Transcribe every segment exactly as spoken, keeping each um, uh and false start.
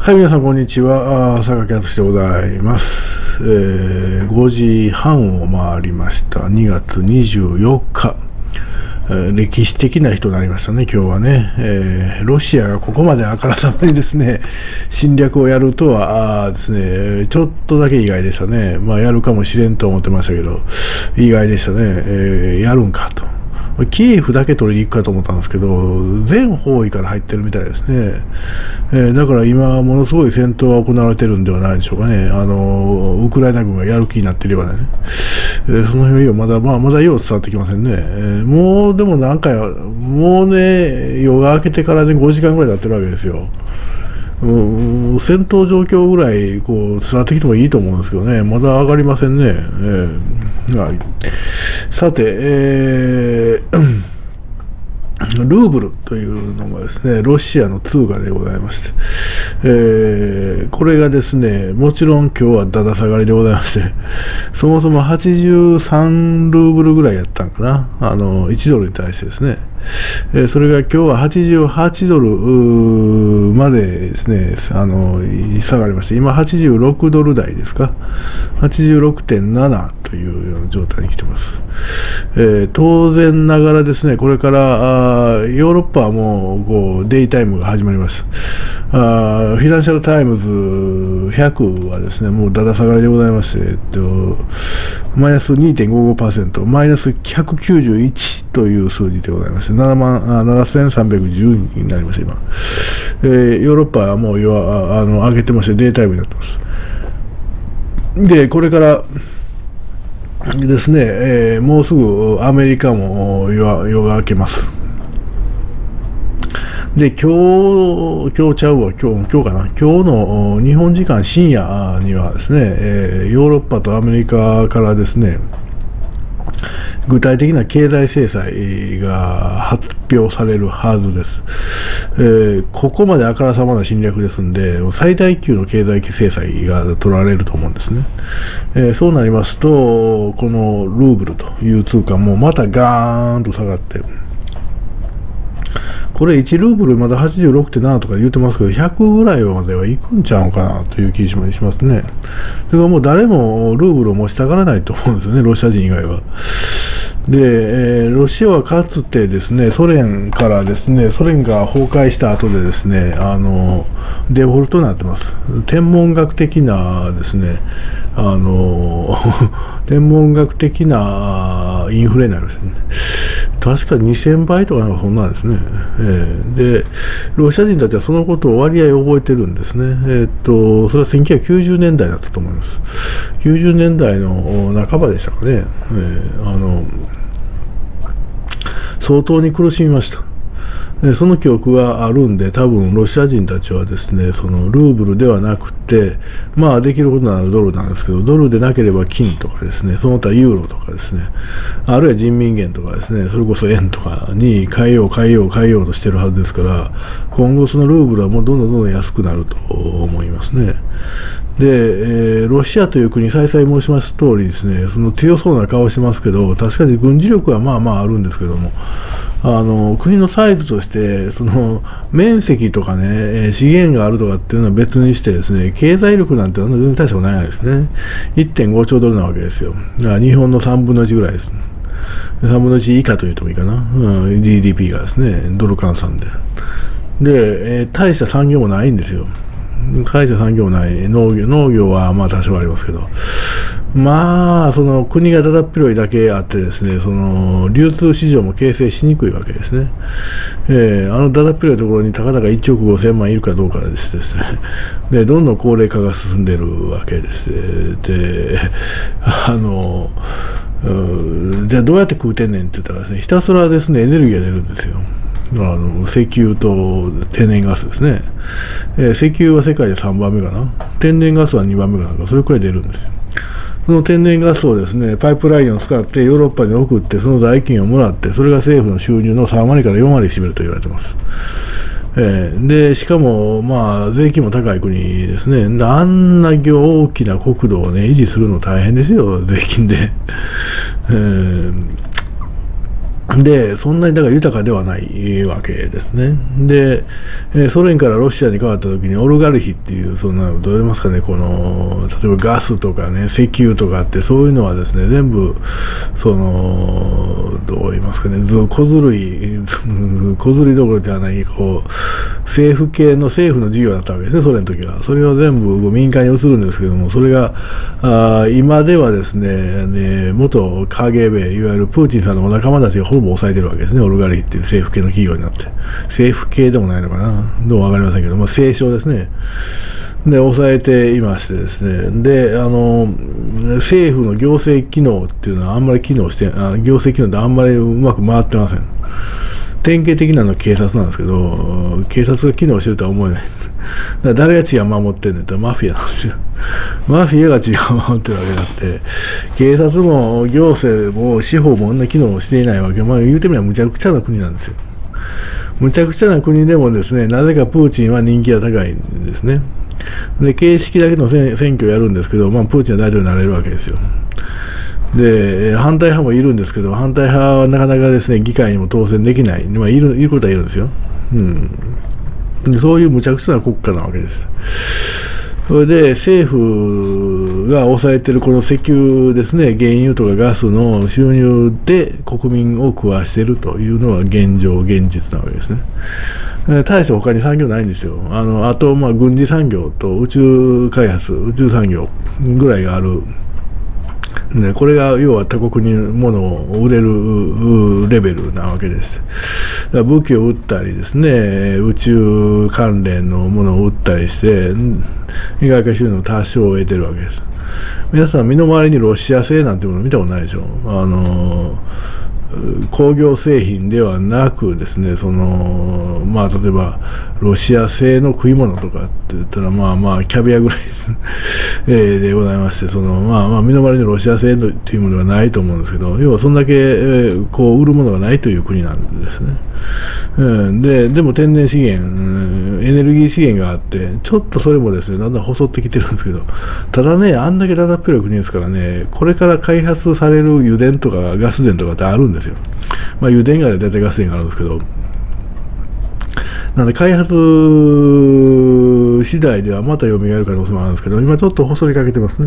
はい、皆さん、こんにちは。あ坂木敦でございます。えー、ごじはんを回りました。にがつにじゅうよっか。えー、歴史的な日となりましたね、今日はね。えー、ロシアがここまであからさまにですね、侵略をやるとは、あですね、ちょっとだけ意外でしたね。まあ、やるかもしれんと思ってましたけど、意外でしたね。えー、やるんかと。キエフだけ取りに行くかと思ったんですけど、全方位から入ってるみたいですね。えー、だから今、ものすごい戦闘が行われてるんではないでしょうかね。あの、ウクライナ軍がやる気になっていればね。えー、その辺はまだ、まあ、まだよう伝わってきませんね。えー、もう、でもなんか、もうね、夜が明けてからね、ごじかんぐらい経ってるわけですよ。うん、戦闘状況ぐらいこう伝わってきてもいいと思うんですけどね、まだ上がりませんね。えーはい、さて、えールーブルというのがですね、ロシアの通貨でございまして、えー、これがですね、もちろん今日はだだ下がりでございまして、そもそもはちじゅうさんルーブルぐらいやったんかな、あのいちドルに対してですね、えー、それが今日ははちじゅうはちドルまでですね、あの下がりまして、今はちじゅうろくドル台ですか、はちじゅうろくてんななというような状態に来てます。えー、当然ながらですね、これからヨーロッパはもうこうデイタイムが始まります。あフィナンシャルタイムズひゃくはですね、もうだだ下がりでございまして、えっと、マイナス にてんごごパーセント、マイナスひゃくきゅうじゅういちという数字でございまして、ななせんさんびゃくじゅうになりました、今。えー、ヨーロッパはもうああの上げてまして、デイタイムになってます。で、これからですね、えー、もうすぐアメリカも夜夜が明けます。で、今日、今日ちゃうわ、今日、今日かな、今日の日本時間深夜にはですね、えー、ヨーロッパとアメリカからですね、具体的な経済制裁が発表されるはずです。えー、ここまであからさまな侵略ですんで、最大級の経済制裁が取られると思うんですね。えー、そうなりますと、このルーブルという通貨もまたガーンと下がって、これいちルーブルまだはちじゅうろくてんななとか言ってますけど、ひゃくぐらいまではいくんちゃうかなという気しますね。それからもう誰もルーブルを持ちたがらないと思うんですよね、ロシア人以外は。で、えー、ロシアはかつてですね、ソ連からですね、ソ連が崩壊した後でですね、あの、デフォルトになってます。天文学的なですね、あの、天文学的なインフレになりますね。確かにせんばいとかなんかそんなんですね。えー、で、ロシア人たちはそのことを割合覚えてるんですね。えー、っと、それはせんきゅうひゃくきゅうじゅうねんだいだったと思います。きゅうじゅうねんだいの半ばでしたかね。えー、あの、相当に苦しみました。その記憶があるんで、多分ロシア人たちはですね、そのルーブルではなくて、まあできることならドルなんですけど、ドルでなければ金とかですね、その他ユーロとかですね、あるいは人民元とかですね、それこそ円とかに変えよう変えよう変えようとしてるはずですから、今後そのルーブルはもうどんどんどんどん安くなると思いますね。で、えー、ロシアという国、再々申します通りですね、その強そうな顔してますけど、確かに軍事力はまあまああるんですけども、あの国のサイズとして、その面積とかね、資源があるとかっていうのは別にしてですね、経済力なんて全然大したことないですね。いってんごちょうドルなわけですよ。だから日本のさんぶんのいちぐらいです。さんぶんのいち以下と言ってもいいかな。うん、ジーディーピー がですね、ドル換算で。で、えー、大した産業もないんですよ。大した産業もない農業、農業はまあ多少ありますけど、まあ、その国がだだっ広いだけあってですね、その流通市場も形成しにくいわけですね。えー、あのだだっ広いところにたかだかいちおくごせんまんいるかどうかですですね。で、どんどん高齢化が進んでるわけです。で、あの、じゃあどうやって食うてんねんって言ったらですね、ひたすらですね、エネルギーが出るんですよ。あの石油と天然ガスですね、えー、石油は世界でさんばんめかな、天然ガスはにばんめかなんか、それくらい出るんですよ。その天然ガスをですね、パイプラインを使ってヨーロッパに送って、その代金をもらって、それが政府の収入のさんわりからよんわり占めると言われています。えー、で、しかも、まあ、税金も高い国ですね。あんな大きな国土をね、維持するの大変ですよ、税金で。えーで、そんなにだから豊かではないわけですね。で、えーソ連からロシアに変わった時にオリガルヒっていう、そんな、どう言いますかね、この、例えばガスとかね、石油とかって、そういうのはですね、全部、その、どう言いますかね、ず小ずるい、小ずるいどころじゃない、こう、政府系の政府の事業だったわけですね、ソ連の時は。それを全部民間に移るんですけども、それが、あ今ではですね、ね元 カーゲーベー、いわゆるプーチンさんのお仲間たちがほぼ抑えてるわけですね、オルガリヒっていう政府系の企業になって。政府系でもないのかな、どうもわかりませんけど、まあ、政商ですね。で、抑えていましてですね、で、あの、政府の行政機能っていうのはあんまり機能して、あ行政機能ってあんまりうまく回ってません。典型的なのは警察なんですけど、警察が機能してるとは思えない。だから誰が治安守ってんねんってマフィアなんですよ。マフィアが治安を守ってるわけだって、警察も行政も司法もこんな機能をしていないわけ。まあ言うてみればむちゃくちゃな国なんですよ。むちゃくちゃな国でもですね、なぜかプーチンは人気が高いんですね。で、形式だけの選挙をやるんですけど、まあプーチンは大統領になれるわけですよ。で、反対派もいるんですけど、反対派はなかなかですね、議会にも当選できない。まあ、いる、いることはいるんですよ。うん。でそういう無茶苦茶な国家なわけです。それで、政府が抑えてるこの石油ですね、原油とかガスの収入で国民を食わしているというのは現状、現実なわけですね。大して他に産業ないんですよ。あの、あと、まあ、軍事産業と宇宙開発、宇宙産業ぐらいがある。ね、これが要は他国に物を売れるレベルなわけです。だから武器を売ったりですね、宇宙関連のものを売ったりして、外貨収入の多少を得てるわけです。皆さん、身の回りにロシア製なんてもの見たことないでしょ。あの工業製品ではなくですね、その、まあ、例えば、ロシア製の食い物とかって言ったら、まあまあ、キャビアぐらいえーでございまして、その、まあまあ、身の回りにロシア製というものはないと思うんですけど、要はそんだけ、えー、こう、売るものがないという国なんですね。うん、で、でも天然資源、うん、エネルギー資源があって、ちょっとそれもですね、だんだん細ってきてるんですけど、ただね、あんだけだだっぺらい国ですからね、これから開発される油田とかガス田とかってあるんですよ。まあ、油田があれ大体ガス田があるんですけど、なので開発次第ではまた蘇る可能性もあるんですけど、今ちょっと細りかけてますね。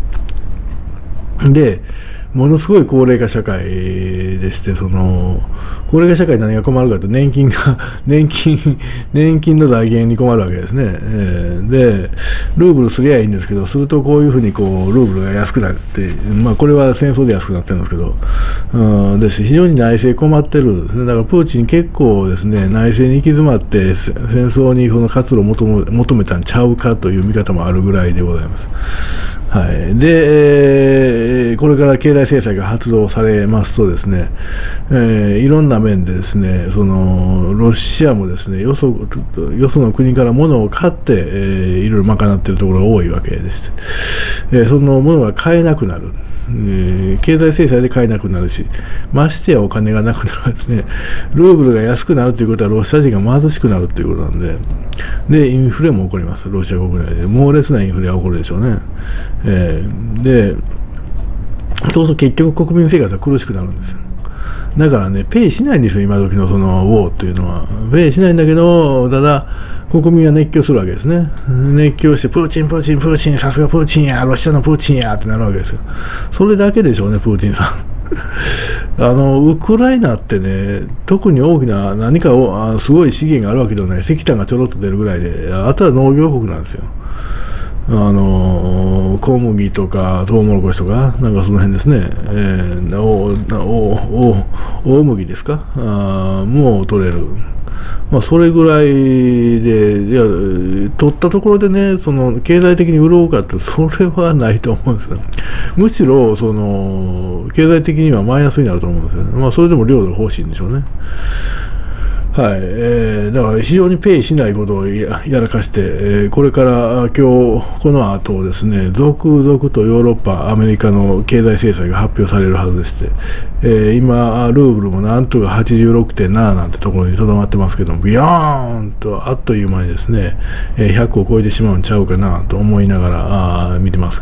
で、ものすごい高齢化社会でして、その、高齢化社会に何が困るかと、年金が、年金、年金の財源に困るわけですね。えー、で、ルーブルすりゃいいんですけど、するとこういうふうにこう、ルーブルが安くなって、まあこれは戦争で安くなってるんですけど、うん、です非常に内政困ってるんですね。だからプーチン結構ですね、内政に行き詰まって、戦争にその活路を求め、求めたんちゃうかという見方もあるぐらいでございます。はい。で、えー、これから経済制裁が発動されますとですね、えー、いろんな面でですね、その、ロシアもですね、よそ、よその国から物を買って、えー、いろいろ賄っているところが多いわけです。えー、その物が買えなくなる。えー、経済制裁で買えなくなるし、ましてやお金がなくなるですね、ルーブルが安くなるということはロシア人が貧しくなるということなんで、で、インフレも起こります、ロシア国内で。猛烈なインフレが起こるでしょうね。えー、で、そうすると結局国民生活は苦しくなるんですよ。だからね、ペイしないんですよ、今時のそのウォーというのは。ペイしないんだけど、ただ、国民は熱狂するわけですね。熱狂して、プーチン、プーチン、プーチン、さすがプーチンや、ロシアのプーチンやってなるわけですよ。それだけでしょうね、プーチンさん。あの、ウクライナってね、特に大きな何かをあすごい資源があるわけではない。石炭がちょろっと出るぐらいで、あとは農業国なんですよ。あの小麦とかトウモロコシとか、なんかその辺ですね、えー、おおお大麦ですか、あもう取れる、まあ、それぐらいで、いや、取ったところでね、その経済的に潤うかって、それはないと思うんですよ。むしろその経済的にはマイナスになると思うんですよね。まあ、それでも領土が欲しいんでしょうね。はい、えー、だから非常にペイしないことを や, やらかして、えー、これから今日この後ですね、続々とヨーロッパ、アメリカの経済制裁が発表されるはずでして、えー、今、ルーブルもなんとか はちじゅうろくてんなな なんてところにとどまってますけども、ビヨーンとあっという間にですね、ひゃくを超えてしまうんちゃうかなと思いながらあ見てますけども。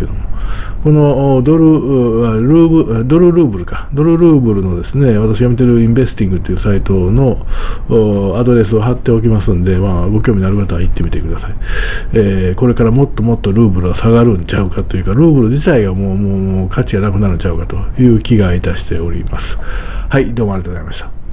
このドル、ルーブ、ドルルーブルか、ドルルーブルのですね、私が見てるインベスティングというサイトのアドレスを貼っておきますんで、まあ、ご興味のある方は行ってみてください。えー、これからもっともっとルーブルは下がるんちゃうかというか、ルーブル自体がもう、もう、もう価値がなくなるんちゃうかという気がいたしております。はい、どうもありがとうございました。